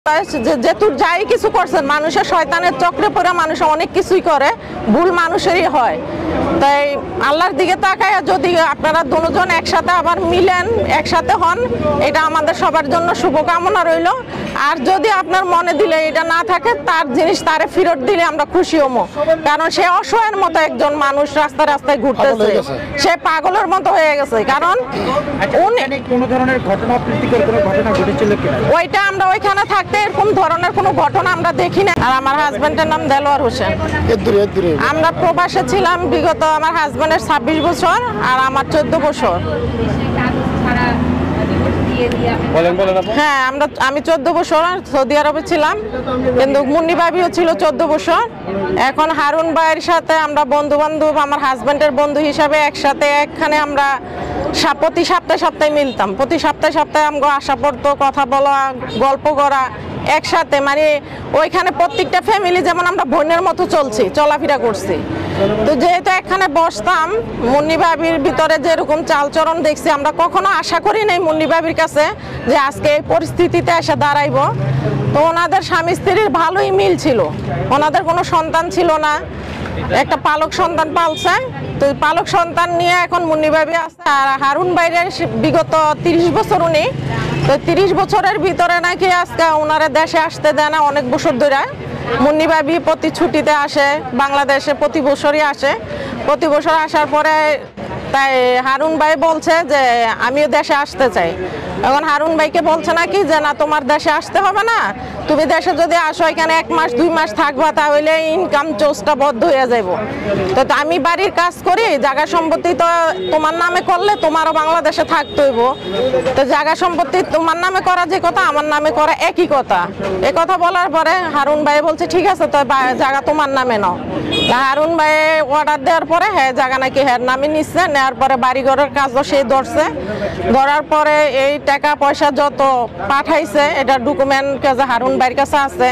যেহেতু যাই কিছু করছেন মানুষের শয়তানের চক্রে পড়ে মানুষ অনেক কিছুই করে, ভুল মানুষেরই হয়। তাই আল্লাহর দিকে তাকায় যদি আপনারা দুজন একসাথে আবার মিলেন, একসাথে হন, এটা আমাদের সবার জন্য শুভকামনা রইল। আর যদি আপনার মনে দিলে এটা না থাকে, তার জিনিস তারে ফেরত দিলে আমরা খুশি হবো। কারণ সে অসহায়ের মতো একজন মানুষ রাস্তায় রাস্তায় ঘুরতেছে, সে পাগলের মতো হয়ে গেছে। কারণ কোন ধরনের ঘটনা, প্রীতিকর কোনো ঘটনা ঘটেছিল কিনা ওইটা আমরা ওইখানে থাকতে এরকম ধরনের কোনো ঘটনা আমরা দেখি না। আর আমার হাজবেন্ডের নাম দেলোয়ার হোসেন। আমরা প্রবাসে ছিলাম বিগত, আমার হাজবেন্ডের 26 বছর আর আমার 14 বছর। হ্যাঁ, আমি 14 বছর সৌদি আরবে ছিলাম, কিন্তু মুন্নি ভাবিও ছিল 14 বছর। এখন হারুন ভাইয়ের সাথে আমরা বন্ধু বান্ধব, আমার হাজবেন্ডের বন্ধু হিসাবে একসাথে একখানে আমরা প্রতি সপ্তাহে মিলতাম। প্রতি সপ্তাহে আমরা আসা পড়তো, কথা বলা, গল্প করা একসাথে। মানে ওইখানে প্রত্যেকটা ফ্যামিলি যেমন আমরা বোনের মতো চলাফেরা করছি। তো যেহেতু এখানে বসতাম, মুন্নি ভাবির ভিতরে যেরকম চালচরণ দেখছি, আমরা কখনো আশা করি নাই মুন্নি ভাবির কাছে যে আজকে এই পরিস্থিতিতে এসে দাঁড়াইব। তো ওনাদের স্বামী স্ত্রীর ভালোই মিল ছিল, ওনাদের কোনো সন্তান ছিল না, একটা পালক সন্তান পালছে। তো পালক সন্তান নিয়ে এখন মুন্নি ভাবি আছে। আর হারুন ভাইয়ের বিগত 30 বছর উনি, তো 30 বছরের ভিতরে নাকি আজকে ওনারা দেশে আসতে দেয় না অনেক বছর ধরে। মুন্নি ভাবি প্রতি ছুটিতে আসে, বাংলাদেশে প্রতি বছরই আসে। প্রতি বছর আসার পরে তাই হারুন ভাই বলছে যে আমিও দেশে আসতে চাই। এখন হারুন ভাইকে বলছে নাকি যে না, তোমার দেশে আসতে হবে না, তুমি দেশে যদি আসো এখানে 1 মাস 2 মাস থাকবা, তাহলে ইনকাম সোর্সটা বন্ধ হয়ে যাব। তো আমি বাড়ির কাজ করি, জায়গা সম্পত্তি তো তোমার নামে করলে তোমারও বাংলাদেশে থাকতে হইব। তো জায়গা সম্পত্তি তোমার নামে করা যে কথা, আমার নামে করা একই কথা। এ কথা বলার পরে হারুন ভাই বলছে ঠিক আছে, তো জায়গা তোমার নামে নাও। হারুন ভাই অর্ডার দেওয়ার পরে হ্যাঁ জায়গা নাকি হ্যাঁ নামে নিচ্ছে। নেওয়ার পরে বাড়িঘরের কাজও সে ধরছে। ধরার পরে এই টাকা পয়সা যত পাঠাইছে এটা ডকুমেন্ট হারুন ভাইয়ের কাছে আছে।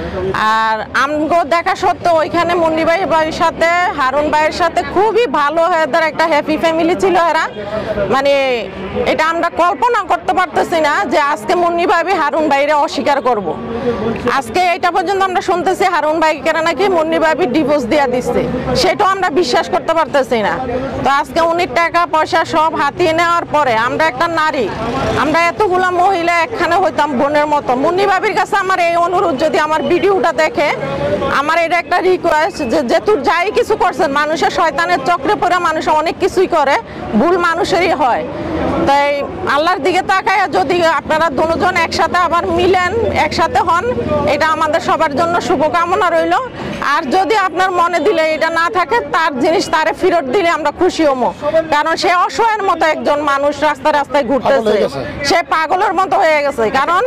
আর আমগো দেখা সত্ত্বেও ওইখানে মুন্নি ভাইয়ের সাথে হারুন ভাইয়ের সাথে খুবই ভালো এদের একটা হ্যাপি ফ্যামিলি ছিল এরা। মানে এটা আমরা কল্পনা করতে পারতেছি না যে আজকে মুন্নি ভাবি হারুন ভাইরে অস্বীকার করব। আজকে এটা পর্যন্ত আমরা শুনতেছি হারুন ভাইকে নাকি মুন্নি ভাবি ডিভোর্স দিয়ে দিচ্ছে, সেটাও আমরা বিশ্বাস করতে পারতেছি না। তো আজকে উনি টাকা পয়সা সব হাতিয়ে নেওয়ার পরে আমরা একটা নারী, আমরা এতগুলা মহিলা একখানে হইতাম বোনের মতো। মুন্নি ভাবির কাছে আমার এই অনুরোধ, যদি আমার ভিডিওটা দেখে, আমার এটা একটা রিকোয়েস্ট যে যেহেতু যাই কিছু করছেন মানুষের শয়তানের চক্রে পড়ে মানুষ অনেক কিছুই করে, ভুল মানুষেরই হয়। তাই আল্লাহর দিকে তাকায় যদি আপনারা দুজন একসাথে আবার মিলেন, একসাথে হন, এটা আমাদের সবার জন্য শুভকামনা রইল। আর যদি আপনার মনে দিলে এটা না থাকে, তার জিনিস তারে ফেরত দিলে আমরা খুশি হবো। কারণ সে অসহায়ের মতো একজন মানুষ রাস্তায় রাস্তায় ঘুরতেছে, সে পাগলের মতো হয়ে গেছে। কারণ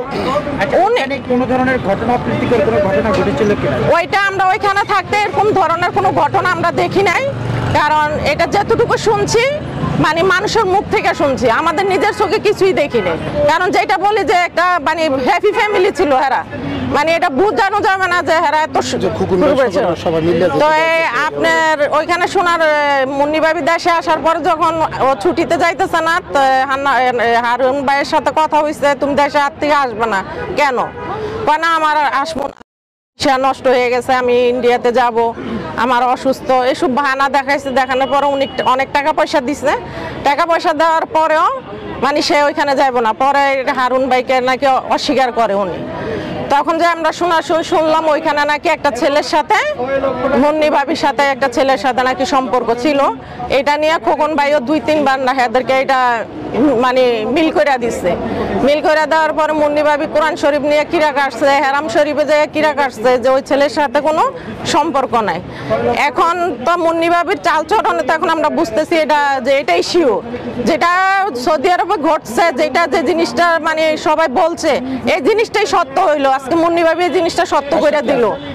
কোন ধরনের ঘটনা, প্রীতিকর কোনো ঘটনা ঘটেছিল কিনা ওইটা আমরা ওইখানে থাকতে এরকম ধরনের কোনো ঘটনা আমরা দেখি নাই। কারণ এটা যতটুকু শুনছি মানে মানুষের মুখ থেকে শুনছি, আমাদের নিজের চোখে কিছুই দেখিনি। কারণ যেটা বলি যে একটা মানে হ্যাপি ফ্যামিলি ছিল এরা, মানে এটা বোঝানো যাবে না যে এরা এত। তো আপনার ওইখানে শোনার মুন্নি ভাবি দেশে আসার পরে যখন ও ছুটিতে যাইতেছে না, হারুন ভাইয়ের সাথে কথা হয়েছে তুমি দেশে আর থেকে আসবে না কেন, না আমার আসবো না, সে নষ্ট হয়ে গেছে, আমি ইন্ডিয়াতে যাব, আমার অসুস্থ, এসব বাহানা দেখাইছে। দেখানোর পরে উনি অনেক টাকা পয়সা দিছে। টাকা পয়সা দেওয়ার পরেও মানে সে ওইখানে যাব না। পরে হারুন ভাইকে নাকি অস্বীকার করে উনি। তখন যে আমরা শুনলাম ওইখানে নাকি একটা ছেলের সাথে, মুন্নি ভাবির সাথে একটা ছেলের সাথে নাকি সম্পর্ক ছিল। এটা নিয়ে খোকন ভাইও 2-3 বার না এদেরকে এটা মানে মিল করে দিচ্ছে। মিল করে দেওয়ার পরে মুন্নি ভাবি কোরআন শরীফ নিয়ে কিরা কাটছে, হেরাম শরীফে যে কিরা কাটছে যে ওই ছেলের সাথে কোনো সম্পর্ক নাই। এখন তো মুন্নি ভাবির চালচরণে তো এখন আমরা বুঝতেছি এটা যে এটাই শিওর, যেটা সৌদি আরবে ঘটছে, যেটা যে জিনিসটা মানে সবাই বলছে এই জিনিসটাই সত্য হইলো। আজকে মুন্নি ভাবি এই জিনিসটা সত্য করে দিল।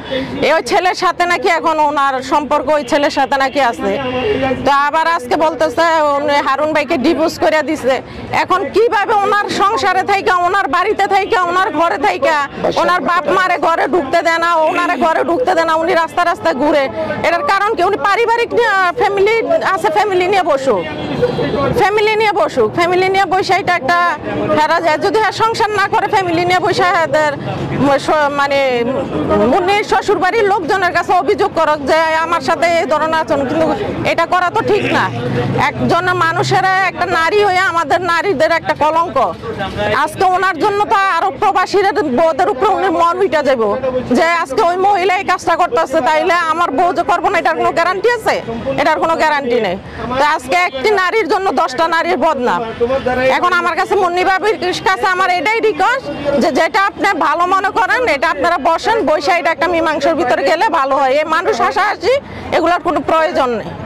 এই ওই ছেলের সাথে নাকি এখন ওনার সম্পর্ক ওই ছেলের সাথে নাকি আছে। তো আবার আজকে বলতেছে উনি হারুন ভাইকে ডিভোর্স করে দিছে। এখন কিভাবে ওনার সংসারে থেকে, ওনার বাড়িতে থেকে, ওনার ঘরে থেকে ওনার বাপ মারে ঘরে ঢুকতে দেয় না, ওনারে ঘরে ঢুকতে দেয় না, উনি রাস্তা রাস্তায় ঘুরে? এটার কারণ কি? উনি পারিবারিক ফ্যামিলি আছে, ফ্যামিলি নিয়ে বসুক, ফ্যামিলি নিয়ে বসুক, ফ্যামিলি নিয়ে বসে এটা একটা ফেরা যায়। যদি সংসার না করে ফ্যামিলি নিয়ে বসে এদের মানে মুন্নির শ্বশুর বাড়ির লোকজনের কাছে অভিযোগ করক যে আমার সাথে এই ধরনের আচরণ, কিন্তু এটা করা তো ঠিক না। একজন মানুষের, একটা নারী হয়ে আমাদের নারীদের একটা কলঙ্ক। আজকে ওনার জন্য তো আরো প্রবাসীর বউদের উপরে উনি মন উঠে যাব যে আজকে ওই মহিলা এই কাজটা করতেছে, তাইলে আমার বউ যে করবো না, এটার কোনো গ্যারান্টি আছে? এটার কোনো গ্যারান্টি নেই। তো আজকে একটি নারীর জন্য 10টা নারীর বদনাম। এখন আমার কাছে মুন্নি বাবির কাছে আমার এটাই রিকোয়েস্ট যে যেটা আপনি ভালো মনে করেন এটা আপনারা বসেন, বসে এটা একটা মীমাংসার ভিতরে গেলে ভালো হয়। এই মানুষ হাসাহাসি এগুলোর কোনো প্রয়োজন নেই।